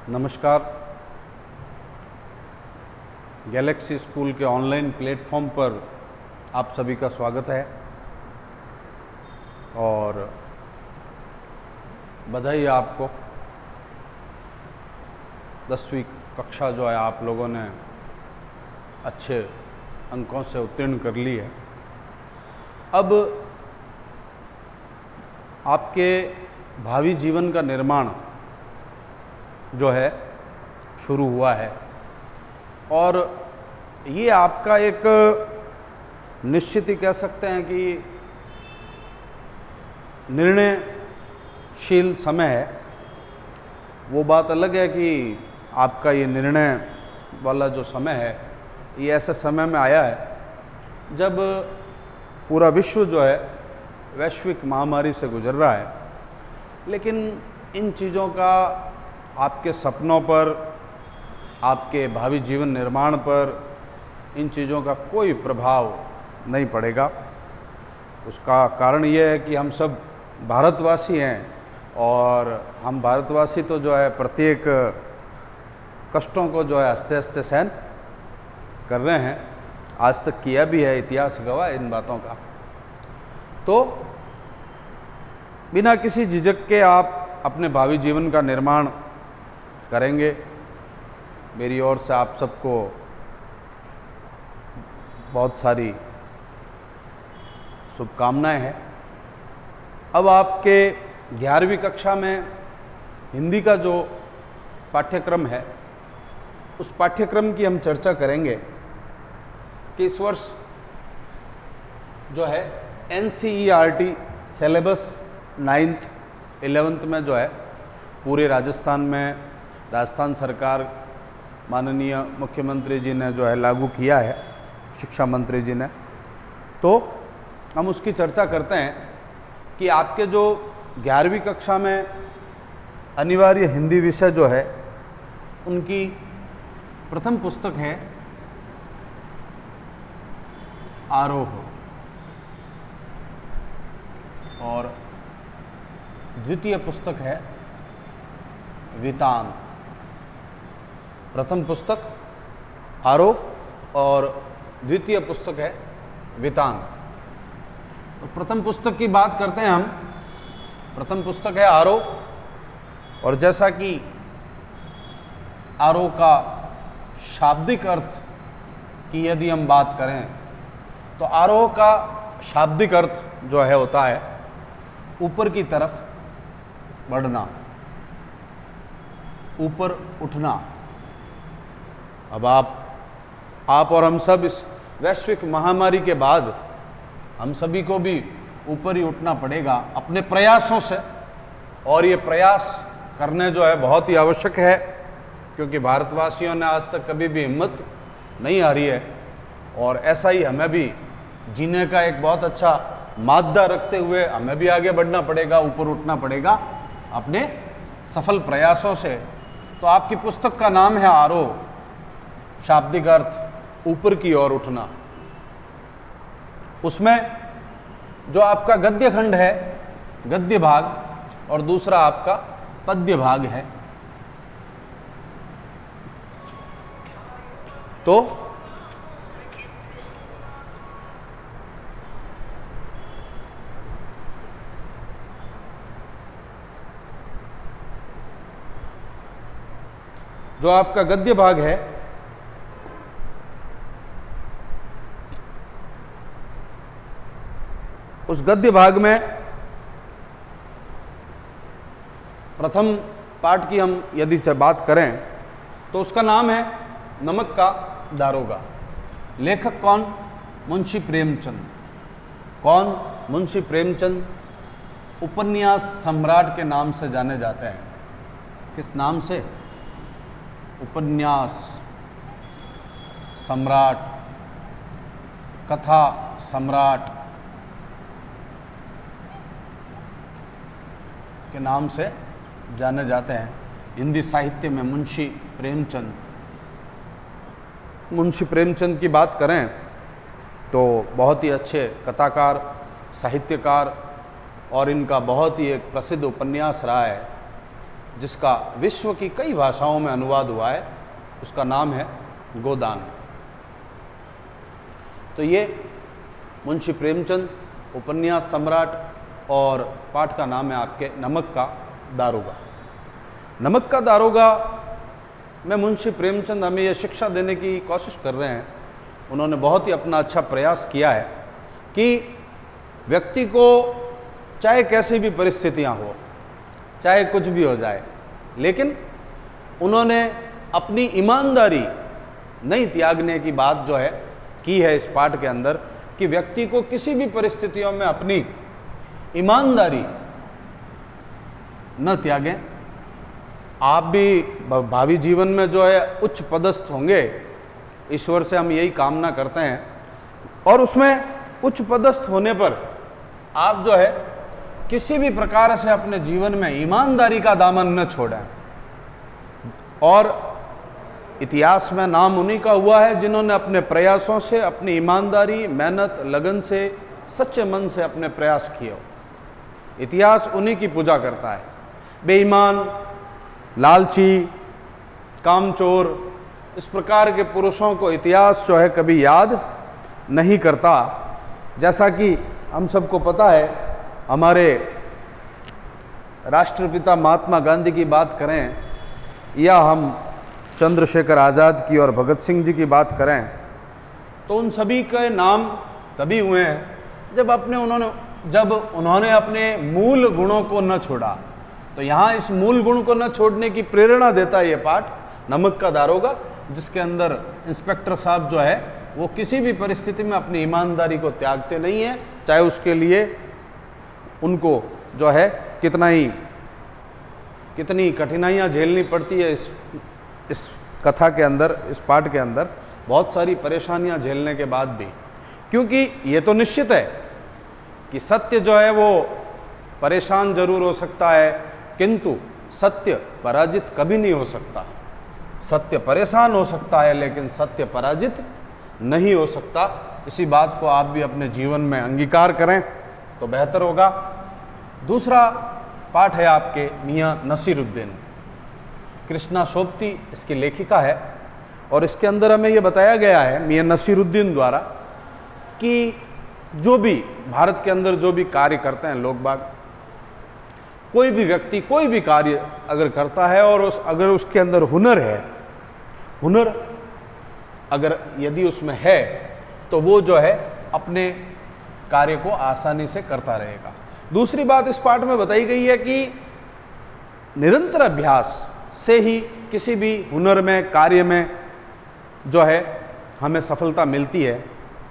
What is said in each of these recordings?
नमस्कार। Galaxy school के online platform पर आप सभी का स्वागत है और बधाई आपको। 10वीं कक्षा जो है आप लोगों ने अच्छे अंकों से उत्तीर्ण कर ली है। अब आपके भावी जीवन का निर्माण जो है शुरू हुआ है और ये आपका एक निश्चित ही कह सकते हैं कि निर्णयशील समय है। वो बात अलग है कि आपका ये निर्णय वाला जो समय है ये ऐसे समय में आया है जब पूरा विश्व जो है वैश्विक महामारी से गुजर रहा है, लेकिन इन चीज़ों का आपके सपनों पर, आपके भावी जीवन निर्माण पर इन चीज़ों का कोई प्रभाव नहीं पड़ेगा। उसका कारण ये है कि हम सब भारतवासी हैं और हम भारतवासी तो जो है प्रत्येक कष्टों को जो है हंसते हंसते सहन कर रहे हैं। आज तक किया भी है, इतिहास गवाह है इन बातों का। तो बिना किसी झिझक के आप अपने भावी जीवन का निर्माण करेंगे। मेरी ओर से आप सबको बहुत सारी शुभकामनाएं हैं। अब आपके 11वीं कक्षा में हिंदी का जो पाठ्यक्रम है उस पाठ्यक्रम की हम चर्चा करेंगे कि इस वर्ष जो है NCERT सिलेबस 9th 11th में जो है पूरे राजस्थान में राजस्थान सरकार माननीय मुख्यमंत्री जी ने जो है लागू किया है, शिक्षा मंत्री जी ने। तो हम उसकी चर्चा करते हैं कि आपके जो 11वीं कक्षा में अनिवार्य हिंदी विषय जो है उनकी प्रथम पुस्तक है आरोह और द्वितीय पुस्तक है वितान। प्रथम पुस्तक आरोह और द्वितीय पुस्तक है वितान। तो प्रथम पुस्तक की बात करते हैं हम। प्रथम पुस्तक है आरोह और जैसा कि आरोह का शाब्दिक अर्थ की यदि हम बात करें तो आरोह का शाब्दिक अर्थ जो है होता है ऊपर की तरफ बढ़ना, ऊपर उठना। अब आप और हम सब इस वैश्विक महामारी के बाद हम सभी को भी ऊपर ही उठना पड़ेगा अपने प्रयासों से, और ये प्रयास करने जो है बहुत ही आवश्यक है क्योंकि भारतवासियों ने आज तक कभी भी हिम्मत नहीं हारी है और ऐसा ही हमें भी जीने का एक बहुत अच्छा मादा रखते हुए हमें भी आगे बढ़ना पड़ेगा, ऊपर उठना पड़ेगा अपने सफल प्रयासों से। तो आपकी पुस्तक का नाम है आरोह, शाब्दिक अर्थ ऊपर की ओर उठना। उसमें जो आपका गद्य खंड है, गद्य भाग, और दूसरा आपका पद्य भाग है। तो जो आपका गद्य भाग है उस गद्य भाग में प्रथम पाठ की हम यदि बात करें तो उसका नाम है नमक का दारोगा। लेखक कौन? मुंशी प्रेमचंद। कौन? मुंशी प्रेमचंद उपन्यास सम्राट के नाम से जाने जाते हैं। किस नाम से? उपन्यास सम्राट, कथा सम्राट के नाम से जाने जाते हैं हिंदी साहित्य में मुंशी प्रेमचंद। मुंशी प्रेमचंद की बात करें तो बहुत ही अच्छे कथाकार, साहित्यकार और इनका बहुत ही एक प्रसिद्ध उपन्यास रहा है जिसका विश्व की कई भाषाओं में अनुवाद हुआ है, उसका नाम है गोदान। तो ये मुंशी प्रेमचंद उपन्यास सम्राट, और पाठ का नाम है आपके नमक का दारोगा। नमक का दारोगा में मुंशी प्रेमचंद हमें यह शिक्षा देने की कोशिश कर रहे हैं, उन्होंने बहुत ही अपना अच्छा प्रयास किया है कि व्यक्ति को चाहे कैसी भी परिस्थितियां हो, चाहे कुछ भी हो जाए, लेकिन उन्होंने अपनी ईमानदारी नहीं त्यागने की बात जो है की है इस पाठ के अंदर, कि व्यक्ति को किसी भी परिस्थितियों में अपनी ईमानदारी न त्यागें। आप भी भावी जीवन में जो है उच्च पदस्थ होंगे, ईश्वर से हम यही कामना करते हैं, और उसमें उच्च पदस्थ होने पर आप जो है किसी भी प्रकार से अपने जीवन में ईमानदारी का दामन न छोड़ें। और इतिहास में नाम उन्हीं का हुआ है जिन्होंने अपने प्रयासों से, अपनी ईमानदारी, मेहनत, लगन से, सच्चे मन से अपने प्रयास किए हो। इतिहास उन्हीं की पूजा करता है। बेईमान, लालची, कामचोर, इस प्रकार के पुरुषों को इतिहास जो है कभी याद नहीं करता। जैसा कि हम सबको पता है, हमारे राष्ट्रपिता महात्मा गांधी की बात करें, या हम चंद्रशेखर आज़ाद की और भगत सिंह जी की बात करें, तो उन सभी के नाम तभी हुए हैं जब उन्होंने अपने मूल गुणों को न छोड़ा। तो यहाँ इस मूल गुण को न छोड़ने की प्रेरणा देता है ये पाठ, नमक का दारोगा, जिसके अंदर इंस्पेक्टर साहब जो है वो किसी भी परिस्थिति में अपनी ईमानदारी को त्यागते नहीं है, चाहे उसके लिए उनको जो है कितनी कठिनाइयाँ झेलनी पड़ती है। इस कथा के अंदर, इस पाठ के अंदर बहुत सारी परेशानियां झेलने के बाद भी, क्योंकि ये तो निश्चित है कि सत्य जो है वो परेशान जरूर हो सकता है, किंतु सत्य पराजित कभी नहीं हो सकता। सत्य परेशान हो सकता है लेकिन सत्य पराजित नहीं हो सकता। इसी बात को आप भी अपने जीवन में अंगीकार करें तो बेहतर होगा। दूसरा पाठ है आपके मियां नसीरुद्दीन। कृष्णा सोबती इसकी लेखिका है, और इसके अंदर हमें यह बताया गया है मियां नसीरुद्दीन द्वारा कि जो भी भारत के अंदर जो भी कार्य करते हैं लोग बाग, कोई भी व्यक्ति कोई भी कार्य अगर करता है और अगर उसके अंदर हुनर है, हुनर अगर यदि उसमें है, तो वो जो है अपने कार्य को आसानी से करता रहेगा। दूसरी बात इस पाठ में बताई गई है कि निरंतर अभ्यास से ही किसी भी हुनर में, कार्य में जो है हमें सफलता मिलती है।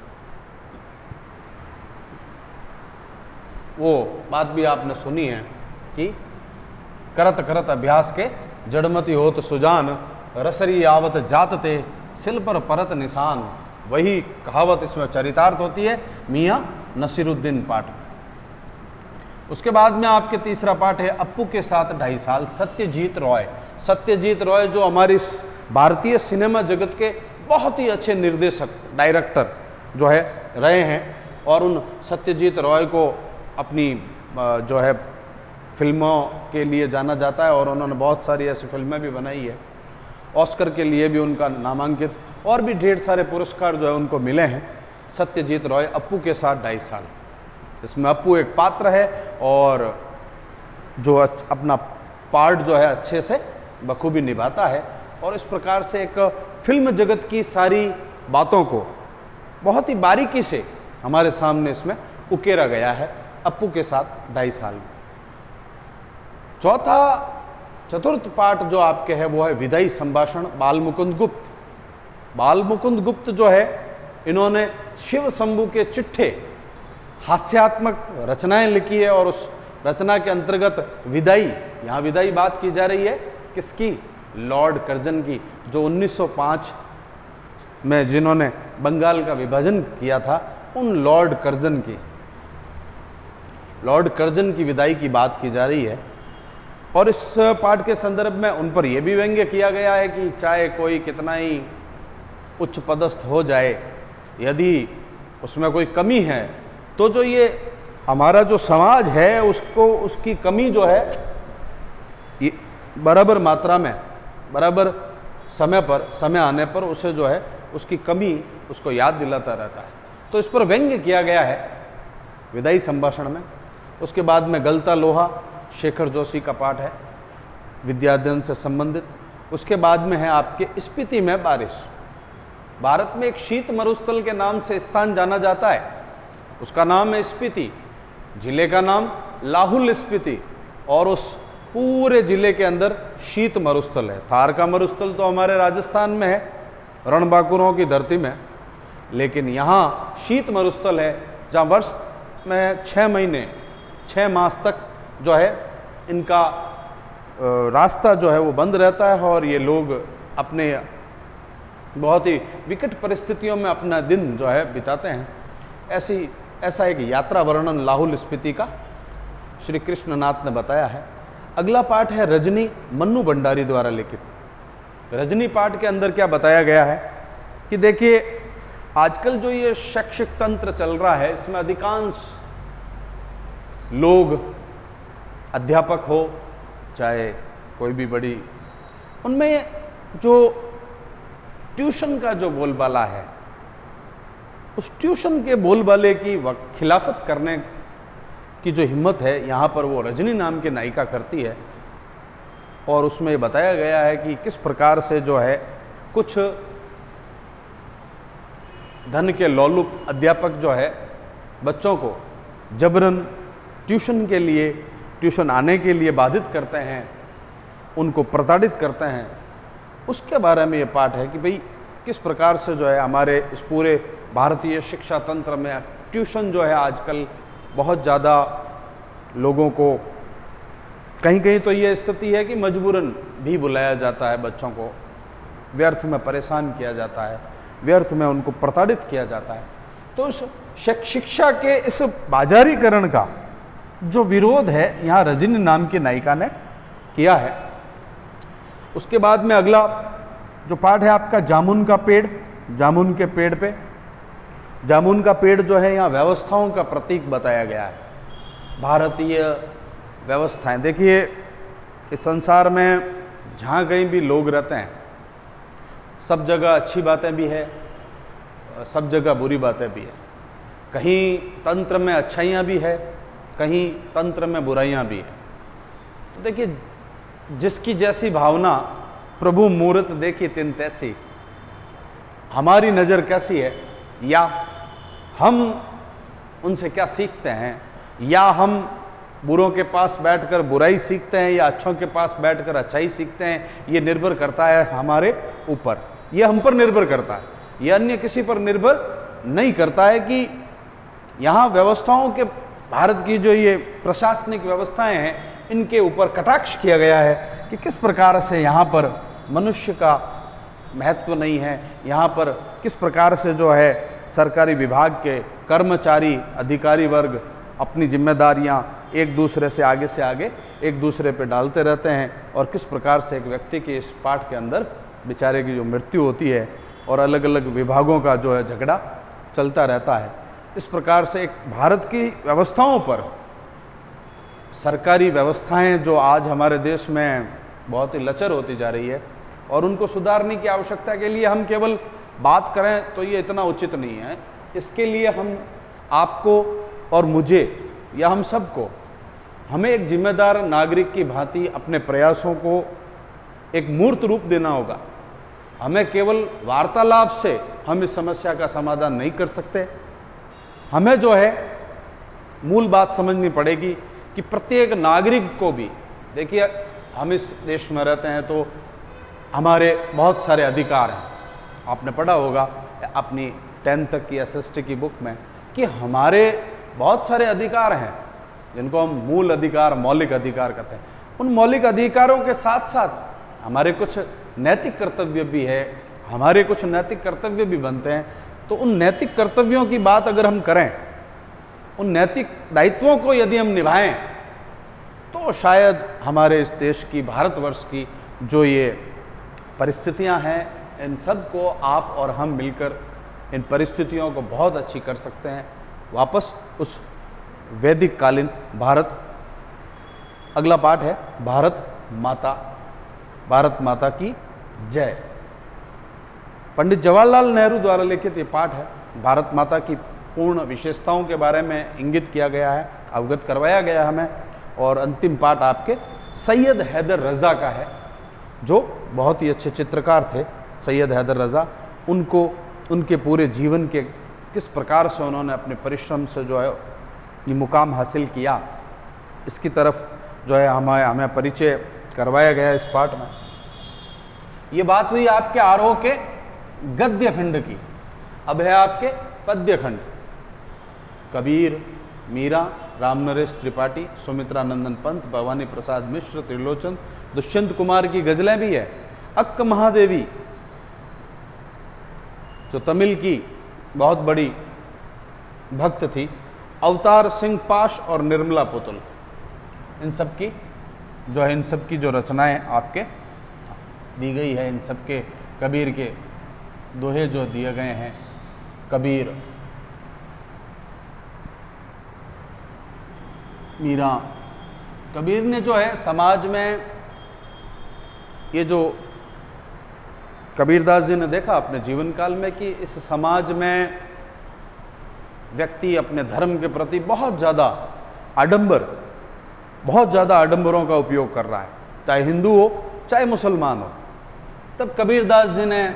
वो बात भी आपने सुनी है कि करत करत अभ्यास के जड़मति होत सुजान, रसरी आवत जातते सिल पर परत निशान। वही कहावत इसमें चरितार्थ होती है मियां नसीरुद्दीन पाठ। उसके बाद में आपके तीसरा पाठ है अप्पू के साथ 2.5 साल, सत्यजीत रॉय। सत्यजीत रॉय जो हमारी भारतीय सिनेमा जगत के बहुत ही अच्छे निर्देशक, डायरेक्टर जो है रहे हैं, और उन सत्यजीत रॉय को अपनी जो है फिल्मों के लिए जाना जाता है, और उन्होंने बहुत सारी ऐसी फिल्में भी बनाई है। ऑस्कर के लिए भी उनका नामांकित, और भी ढेर सारे पुरस्कार जो है उनको मिले हैं। सत्यजीत रॉय, अप्पू के साथ 2.5 साल। इसमें अप्पू एक पात्र है और जो अपना पार्ट जो है अच्छे से बखूबी निभाता है, और इस प्रकार से एक फिल्म जगत की सारी बातों को बहुत ही बारीकी से हमारे सामने इसमें उकेरा गया है अप्पू के साथ 2.5 साल। चतुर्थ पाठ जो आपके है वो है विदाई संभाषण, बालमुकुंद गुप्त। बालमुकुंद गुप्त जो है, इन्होंने शिव शंभु के चिट्ठे हास्यात्मक रचनाएं लिखी है, और उस रचना के अंतर्गत विदाई, यहाँ विदाई बात की जा रही है किसकी? लॉर्ड कर्जन की, जो 1905 में जिन्होंने बंगाल का विभाजन किया था, उन लॉर्ड कर्जन की विदाई की बात की जा रही है। और इस पाठ के संदर्भ में उन पर यह भी व्यंग्य किया गया है कि चाहे कोई कितना ही उच्च पदस्थ हो जाए, यदि उसमें कोई कमी है तो जो ये हमारा जो समाज है उसको, उसकी कमी जो है बराबर मात्रा में, बराबर समय पर, समय आने पर उसे जो है उसकी कमी उसको याद दिलाता रहता है। तो इस पर व्यंग्य किया गया है विदाई संभाषण में। उसके बाद में गलता लोहा शेखर जोशी का पाठ है विद्याध्ययन से संबंधित। उसके बाद में है आपके स्पीति में बारिश। भारत में एक शीत मरुस्थल के नाम से स्थान जाना जाता है, उसका नाम है स्पीति, जिले का नाम लाहुल स्पीति, और उस पूरे जिले के अंदर शीत मरुस्थल है। थार का मरुस्थल तो हमारे राजस्थान में है, रणबांकुरों की धरती में, लेकिन यहाँ शीत मरुस्थल है जहाँ वर्ष में 6 महीने 6 मास तक जो है इनका रास्ता जो है वो बंद रहता है और ये लोग अपने बहुत ही विकट परिस्थितियों में अपना दिन जो है बिताते हैं। ऐसा एक यात्रा वर्णन लाहुल स्पीति का श्री कृष्णनाथ ने बताया है। अगला पाठ है रजनी, मन्नू भंडारी द्वारा लिखित। रजनी पाठ के अंदर क्या बताया गया है कि देखिए आजकल जो ये शैक्षिक तंत्र चल रहा है इसमें अधिकांश लोग अध्यापक हो चाहे कोई भी बड़ी, उनमें जो ट्यूशन का जो बोलबाला है उस ट्यूशन के बोलबाले की खिलाफत करने की जो हिम्मत है यहाँ पर वो रजनी नाम की नायिका करती है। और उसमें बताया गया है कि किस प्रकार से जो है कुछ धन के लोलुप अध्यापक जो है बच्चों को जबरन ट्यूशन के लिए, ट्यूशन आने के लिए बाधित करते हैं, उनको प्रताड़ित करते हैं। उसके बारे में ये पाठ है कि भाई किस प्रकार से जो है हमारे इस पूरे भारतीय शिक्षा तंत्र में ट्यूशन जो है आजकल बहुत ज़्यादा लोगों को, कहीं कहीं तो ये स्थिति है कि मजबूरन भी बुलाया जाता है, बच्चों को व्यर्थ में परेशान किया जाता है, व्यर्थ में उनको प्रताड़ित किया जाता है। तो इस शिक्षा के इस बाजारीकरण का जो विरोध है यहाँ रजनी नाम की नायिका ने किया है। उसके बाद में अगला जो पाठ है आपका जामुन का पेड़। जामुन के पेड़ पे, जामुन का पेड़ जो है यहाँ व्यवस्थाओं का प्रतीक बताया गया है, भारतीय व्यवस्थाएं। देखिए इस संसार में जहाँ कहीं भी लोग रहते हैं सब जगह अच्छी बातें भी है, सब जगह बुरी बातें भी है। कहीं तंत्र में अच्छाइयाँ भी है, कहीं तंत्र में बुराइयाँ भी है। तो देखिए जिसकी जैसी भावना प्रभु मूर्त देखी तिन तैसी। हमारी नज़र कैसी है, या हम उनसे क्या सीखते हैं, या हम बुरों के पास बैठकर बुराई सीखते हैं या अच्छों के पास बैठकर अच्छाई सीखते हैं, ये निर्भर करता है हमारे ऊपर, ये हम पर निर्भर करता है, ये अन्य किसी पर निर्भर नहीं करता है। कि यहाँ व्यवस्थाओं के, भारत की जो ये प्रशासनिक व्यवस्थाएं हैं इनके ऊपर कटाक्ष किया गया है कि किस प्रकार से यहाँ पर मनुष्य का महत्व नहीं है, यहाँ पर किस प्रकार से जो है सरकारी विभाग के कर्मचारी अधिकारी वर्ग अपनी जिम्मेदारियाँ एक दूसरे से आगे एक दूसरे पे डालते रहते हैं, और किस प्रकार से एक व्यक्ति की इस पाठ के अंदर बेचारे की जो मृत्यु होती है और अलग अलग विभागों का जो है झगड़ा चलता रहता है। इस प्रकार से एक भारत की व्यवस्थाओं पर, सरकारी व्यवस्थाएं जो आज हमारे देश में बहुत ही लचर होती जा रही है और उनको सुधारने की आवश्यकता के लिए हम केवल बात करें तो ये इतना उचित नहीं है। इसके लिए हम आपको और मुझे या हम सबको, हमें एक जिम्मेदार नागरिक की भांति अपने प्रयासों को एक मूर्त रूप देना होगा। हमें केवल वार्तालाप से हम इस समस्या का समाधान नहीं कर सकते। हमें जो है मूल बात समझनी पड़ेगी कि प्रत्येक नागरिक को भी, देखिए हम इस देश में रहते हैं तो हमारे बहुत सारे अधिकार हैं। आपने पढ़ा होगा अपनी 10th तक की SST की बुक में कि हमारे बहुत सारे अधिकार हैं जिनको हम मूल अधिकार, मौलिक अधिकार कहते हैं। उन मौलिक अधिकारों के साथ साथ हमारे कुछ नैतिक कर्तव्य भी है, हमारे कुछ नैतिक कर्तव्य भी बनते हैं। तो उन नैतिक कर्तव्यों की बात अगर हम करें, उन नैतिक दायित्वों को यदि हम निभाएं, तो शायद हमारे इस देश की, भारतवर्ष की जो ये परिस्थितियां हैं, इन सब को आप और हम मिलकर इन परिस्थितियों को बहुत अच्छी कर सकते हैं, वापस उस वैदिक कालीन भारत। अगला पाठ है भारत माता भारत माता की जय। पंडित जवाहरलाल नेहरू द्वारा लिखित ये पाठ है। भारत माता की पूर्ण विशेषताओं के बारे में इंगित किया गया है, अवगत करवाया गया हमें। और अंतिम पाठ आपके सैयद हैदर रज़ा का है, जो बहुत ही अच्छे चित्रकार थे सैयद हैदर रज़ा। उनको उनके पूरे जीवन के किस प्रकार से उन्होंने अपने परिश्रम से जो है ये मुकाम हासिल किया, इसकी तरफ जो है हमें परिचय करवाया गया इस पाठ में। ये बात हुई आपके आरोह के गद्य खंड की। अब है आपके पद्य खंड। कबीर, मीरा, रामनरेश त्रिपाठी, सुमित्रा नंदन पंत, भवानी प्रसाद मिश्र, त्रिलोचन, दुष्यंत कुमार की गजलें भी है। अक्क महादेवी जो तमिल की बहुत बड़ी भक्त थी, अवतार सिंह पाश और निर्मला पुतुल, इन सब की जो रचनाएं आपके दी गई है। इन सब के कबीर के दोहे जो दिए गए हैं। कबीर, मीरा, कबीर ने जो है समाज में ये जो कबीरदास जी ने देखा अपने जीवन काल में कि इस समाज में व्यक्ति अपने धर्म के प्रति बहुत ज़्यादा आडंबरों का उपयोग कर रहा है, चाहे हिंदू हो चाहे मुसलमान हो। तब कबीरदास जी ने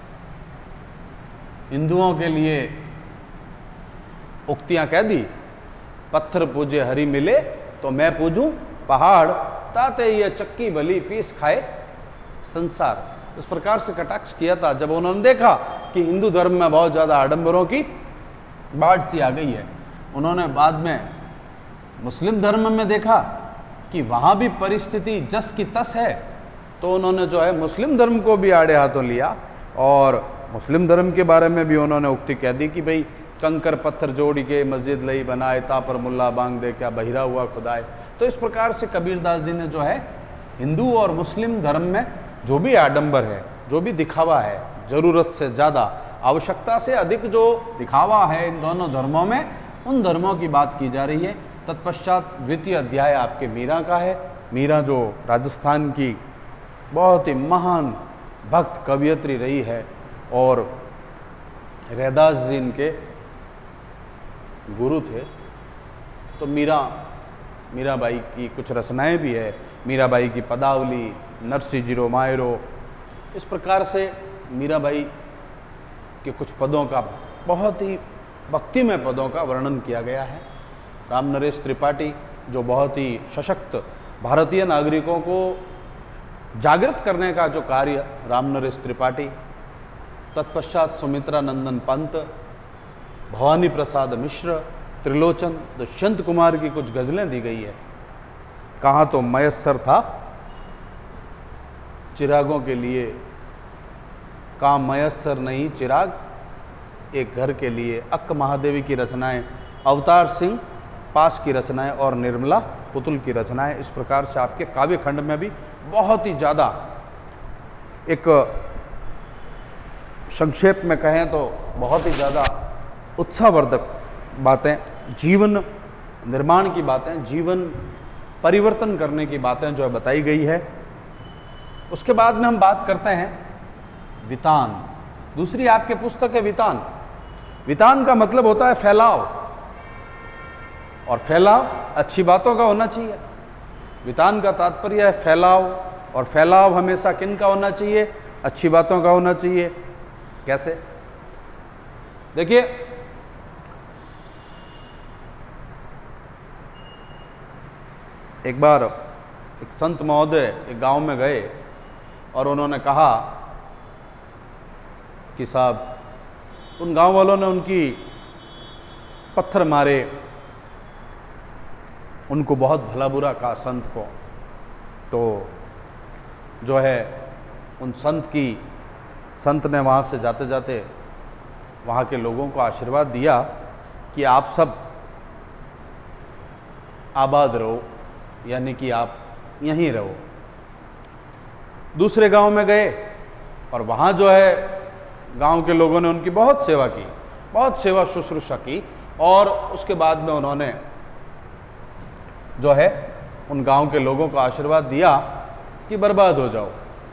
हिंदुओं के लिए उक्तियां कह दी, पत्थर पूजे हरि मिले तो मैं पूजूं पहाड़, ताते ये चक्की भली पीस खाए संसार। इस प्रकार से कटाक्ष किया था जब उन्होंने देखा कि हिंदू धर्म में बहुत ज़्यादा आडंबरों की बाढ़ सी आ गई है। उन्होंने बाद में मुस्लिम धर्म में देखा कि वहाँ भी परिस्थिति जस की तस है, तो उन्होंने जो है मुस्लिम धर्म को भी आड़े हाथों लिया और मुस्लिम धर्म के बारे में भी उन्होंने उक्ति कह दी कि भाई कंकर पत्थर जोड़ी के मस्जिद लई बनाए, ता पर मुल्ला बांग दे क्या बहिरा हुआ खुदाए। तो इस प्रकार से कबीरदास जी ने जो है हिंदू और मुस्लिम धर्म में जो भी आडंबर है, जो भी दिखावा है, ज़रूरत से ज़्यादा, आवश्यकता से अधिक जो दिखावा है इन दोनों धर्मों में, उन धर्मों की बात की जा रही है। तत्पश्चात द्वितीय अध्याय आपके मीरा का है। मीरा जो राजस्थान की बहुत ही महान भक्त कवयित्री रही है और रैदास जी इनके गुरु थे। तो मीराबाई की कुछ रचनाएं भी है। मीराबाई की पदावली, नरसी जीरो मायरो, इस प्रकार से मीराबाई के कुछ पदों का, बहुत ही भक्तिमय पदों का वर्णन किया गया है। रामनरेश त्रिपाठी जो बहुत ही सशक्त भारतीय नागरिकों को जागृत करने का जो कार्य रामनरेश त्रिपाठी, तत्पश्चात सुमित्रा नंदन पंत, भवानी प्रसाद मिश्र, त्रिलोचन, दुष्यंत कुमार की कुछ गजलें दी गई है। कहाँ तो मयस्सर था चिरागों के लिए, कहाँ मयस्सर नहीं चिराग एक घर के लिए। अक्क महादेवी की रचनाएं, अवतार सिंह पास की रचनाएं और निर्मला पुतुल की रचनाएं। इस प्रकार से आपके काव्य खंड में भी बहुत ही ज़्यादा, एक संक्षेप में कहें तो बहुत ही ज़्यादा उत्साहवर्धक बातें, जीवन निर्माण की बातें, जीवन परिवर्तन करने की बातें जो है बताई गई है। उसके बाद में हम बात करते हैं वितान। दूसरी आपके पुस्तक है वितान। वितान का मतलब होता है फैलाव, और फैलाव अच्छी बातों का होना चाहिए। वितान का तात्पर्य है फैलाव, और फैलाव हमेशा किन का होना चाहिए? अच्छी बातों का होना चाहिए। कैसे? देखिए, एक बार एक संत महोदय एक गांव में गए और उन्होंने कहा कि साहब, उन गांव वालों ने उनकी पत्थर मारे, उनको बहुत भला बुरा कहा संत को। तो जो है उन संत ने वहाँ से जाते जाते वहाँ के लोगों को आशीर्वाद दिया कि आप सब आबाद रहो, यानी कि आप यहीं रहो। दूसरे गांव में गए और वहाँ जो है गांव के लोगों ने उनकी बहुत सेवा की, बहुत सेवा शुश्रूषा की, और उसके बाद में उन्होंने जो है उन गांव के लोगों को आशीर्वाद दिया कि बर्बाद हो जाओ,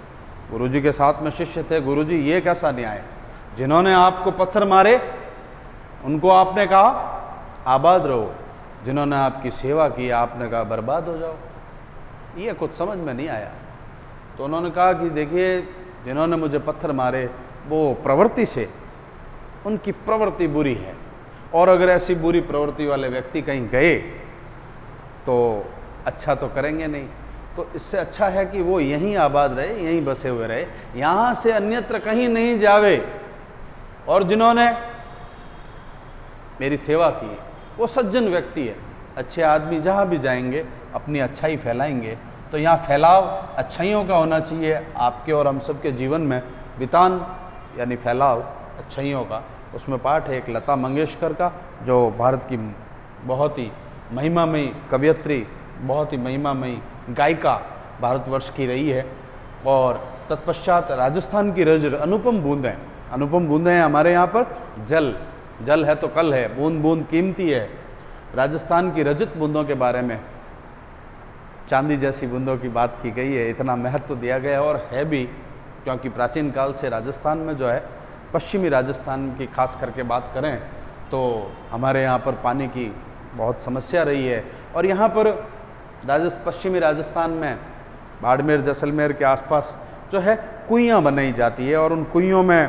गुरुजी के साथ में शिष्य थे, गुरुजी ये कैसा न्याय, जिन्होंने आपको पत्थर मारे उनको आपने कहा आबाद रहो, जिन्होंने आपकी सेवा की आपने कहा बर्बाद हो जाओ। ये कुछ समझ में नहीं आया। तो उन्होंने कहा कि देखिए, जिन्होंने मुझे पत्थर मारे वो प्रवृत्ति से, उनकी प्रवृत्ति बुरी है, और अगर ऐसी बुरी प्रवृत्ति वाले व्यक्ति कहीं गए तो अच्छा तो करेंगे नहीं। तो इससे अच्छा है कि वो यहीं आबाद रहे, यहीं बसे हुए रहे, यहाँ से अन्यत्र कहीं नहीं जावे। और जिन्होंने मेरी सेवा की वो सज्जन व्यक्ति है, अच्छे आदमी, जहाँ भी जाएंगे अपनी अच्छाई फैलाएंगे। तो यहाँ फैलाव अच्छाइयों का होना चाहिए। आपके और हम सब के जीवन में वितान यानी फैलाव अच्छाइयों का, उसमें पाठ है एक लता मंगेशकर का, जो भारत की बहुत ही महिमामयी कवयित्री, बहुत ही महिमामयी गायिका भारतवर्ष की रही है। और तत्पश्चात राजस्थान की रज अनुपम बूंदें, अनुपम बूंदें हैं हमारे यहाँ पर। जल, जल है तो कल है, बूंद बूंद कीमती है। राजस्थान की रजत बूंदों के बारे में, चांदी जैसी बूंदों की बात की गई है, इतना महत्व दिया गया और है भी, क्योंकि प्राचीन काल से राजस्थान में जो है, पश्चिमी राजस्थान की खास करके बात करें तो हमारे यहाँ पर पानी की बहुत समस्या रही है। और यहाँ पर पश्चिमी राजस्थान में बाड़मेर जैसलमेर के आसपास जो है कुइयाँ बनाई जाती है, और उन कुइयों में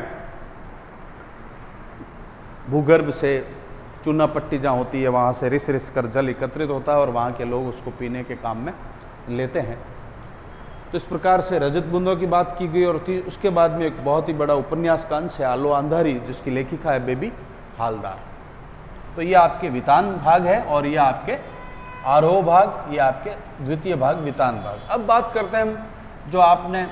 भूगर्भ से चूना पट्टी जहाँ होती है वहाँ से रिस रिस कर जल एकत्रित होता है और वहाँ के लोग उसको पीने के काम में लेते हैं। तो इस प्रकार से रजत बूंदों की बात की गई। और उसके बाद में एक बहुत ही बड़ा उपन्यास का अंश है आलो अंधारी, जिसकी लेखिका है बेबी हालदार। तो ये आपके वितान भाग है और ये आपके आरोह भाग, ये आपके द्वितीय भाग वितान भाग। अब बात करते हैं जो आपने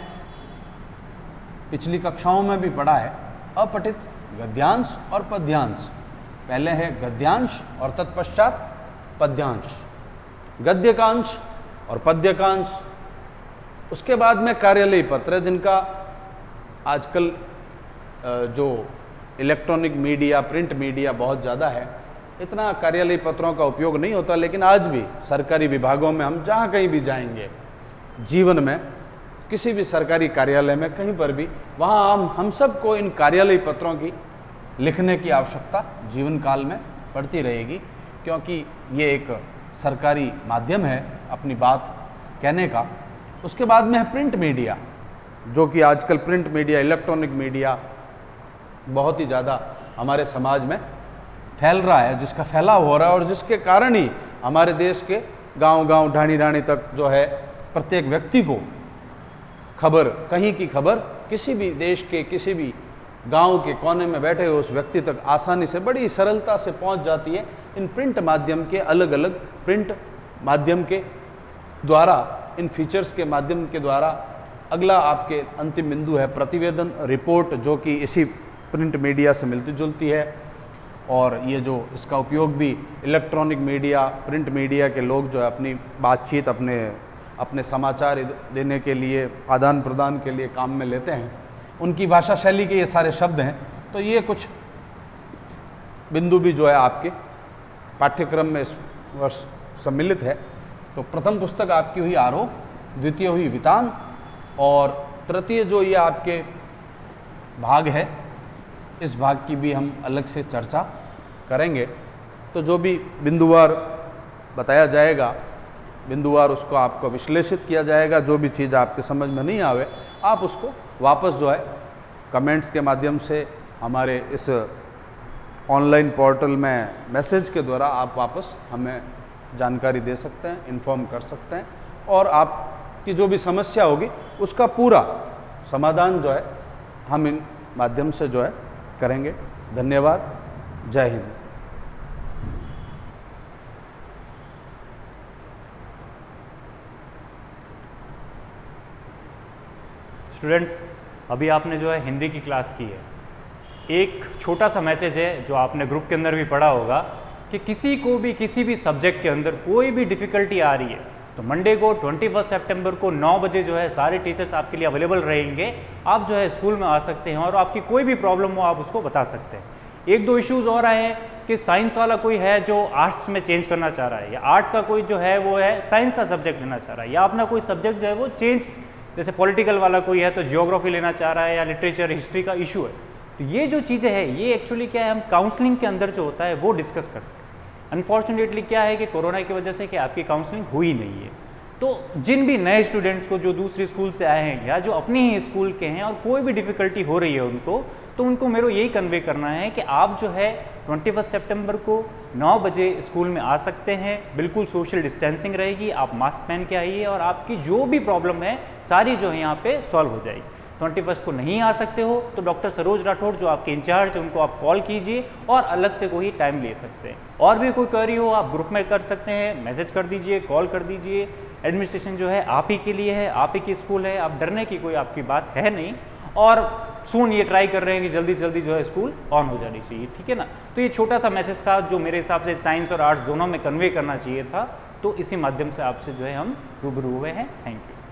पिछली कक्षाओं में भी पढ़ा है, अपठित गद्यांश और पद्यांश। पहले है गद्यांश और तत्पश्चात पद्यांश, गद्य का अंश और पद्य का अंश। उसके बाद में कार्यालयी पत्र, जिनका आजकल जो इलेक्ट्रॉनिक मीडिया, प्रिंट मीडिया बहुत ज़्यादा है, इतना कार्यालयी पत्रों का उपयोग नहीं होता। लेकिन आज भी सरकारी विभागों में हम जहाँ कहीं भी जाएंगे जीवन में, किसी भी सरकारी कार्यालय में कहीं पर भी, वहाँ हम सबको इन कार्यालयी पत्रों की लिखने की आवश्यकता जीवन काल में पड़ती रहेगी, क्योंकि ये एक सरकारी माध्यम है अपनी बात कहने का। उसके बाद में है प्रिंट मीडिया, जो कि आजकल प्रिंट मीडिया, इलेक्ट्रॉनिक मीडिया बहुत ही ज़्यादा हमारे समाज में फैल रहा है, जिसका फैलाव हो रहा है और जिसके कारण ही हमारे देश के गांव-गांव, ढाणी-ढाणी तक जो है प्रत्येक व्यक्ति को खबर, कहीं की खबर किसी भी देश के किसी भी गांव के कोने में बैठे हुए उस व्यक्ति तक आसानी से, बड़ी सरलता से पहुंच जाती है इन प्रिंट माध्यम के, अलग अलग प्रिंट माध्यम के द्वारा, इन फीचर्स के माध्यम के द्वारा। अगला आपके अंतिम बिंदु है प्रतिवेदन, रिपोर्ट, जो कि इसी प्रिंट मीडिया से मिलती जुलती है। और ये जो इसका उपयोग भी इलेक्ट्रॉनिक मीडिया, प्रिंट मीडिया के लोग जो है अपनी बातचीत, अपने समाचार देने के लिए, आदान प्रदान के लिए काम में लेते हैं। उनकी भाषा शैली के ये सारे शब्द हैं। तो ये कुछ बिंदु भी जो है आपके पाठ्यक्रम में इस वर्ष सम्मिलित है। तो प्रथम पुस्तक आपकी हुई आरोह, द्वितीय हुई वितान, और तृतीय जो ये आपके भाग है, इस भाग की भी हम अलग से चर्चा करेंगे। तो जो भी बिंदुवार बताया जाएगा, बिंदुवार उसको आपको विश्लेषित किया जाएगा। जो भी चीज़ आपके समझ में नहीं आवे, आप उसको वापस जो है कमेंट्स के माध्यम से हमारे इस ऑनलाइन पोर्टल में मैसेज के द्वारा आप वापस हमें जानकारी दे सकते हैं, इन्फॉर्म कर सकते हैं, और आपकी जो भी समस्या होगी उसका पूरा समाधान जो है हम इन माध्यम से जो है करेंगे। धन्यवाद। जय हिंद। स्टूडेंट्स, अभी आपने जो है हिंदी की क्लास की है। एक छोटा सा मैसेज है जो आपने ग्रुप के अंदर भी पढ़ा होगा कि किसी को भी किसी भी सब्जेक्ट के अंदर कोई भी डिफ़िकल्टी आ रही है तो मंडे को 21 सितंबर को 9 बजे जो है सारे टीचर्स आपके लिए अवेलेबल रहेंगे। आप जो है स्कूल में आ सकते हैं और आपकी कोई भी प्रॉब्लम हो आप उसको बता सकते हैं। एक दो इश्यूज़ और आए हैं कि साइंस वाला कोई है जो आर्ट्स में चेंज करना चाह रहा है, या आर्ट्स का कोई जो है वो है साइंस का सब्जेक्ट लेना चाह रहा है, या अपना कोई सब्जेक्ट जो है वो चेंज जैसे पॉलिटिकल वाला कोई है तो जियोग्राफी लेना चाह रहा है या लिटरेचर हिस्ट्री का इशू है, तो ये जो चीज़ें हैं ये एक्चुअली क्या है, हम काउंसलिंग के अंदर जो होता है वो डिस्कस करते हैं। अनफॉर्चुनेटली क्या है कि कोरोना की वजह से कि आपकी काउंसलिंग हुई नहीं है, तो जिन भी नए स्टूडेंट्स को जो दूसरी स्कूल से आए हैं या जो अपनी ही स्कूल के हैं और कोई भी डिफ़िकल्टी हो रही है उनको, तो उनको मेरे यही कन्वे करना है कि आप जो है 21 सितंबर को 9 बजे स्कूल में आ सकते हैं, बिल्कुल सोशल डिस्टेंसिंग रहेगी, आप मास्क पहन के आइए और आपकी जो भी प्रॉब्लम है सारी जो है यहाँ पे सॉल्व हो जाएगी। 21 को नहीं आ सकते हो तो डॉक्टर सरोज राठौड़ जो आपके इंचार्ज उनको आप कॉल कीजिए और अलग से कोई टाइम ले सकते हैं। और भी कोई क्वेरी हो आप ग्रुप में कर सकते हैं, मैसेज कर दीजिए, कॉल कर दीजिए। एडमिनिस्ट्रेशन जो है आप ही के लिए है, आप ही की स्कूल है, आप डरने की कोई आपकी बात है नहीं। और सून ये ट्राई कर रहे हैं कि जल्दी जल्दी जो है स्कूल ऑन हो जानी चाहिए, ठीक है ना। तो ये छोटा सा मैसेज था जो मेरे हिसाब से साइंस और आर्ट्स दोनों में कन्वे करना चाहिए था, तो इसी माध्यम से आपसे जो है हम रूबरू हुए हैं। Thank you.